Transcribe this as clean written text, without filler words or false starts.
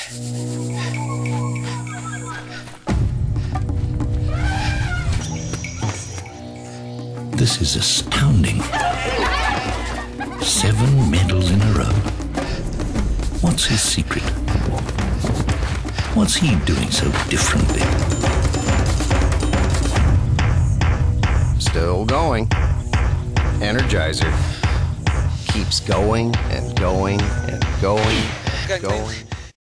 This is astounding. 7 medals in a row. What's his secret? What's he doing so differently? Still going. Energizer. Keeps going and going and going and going.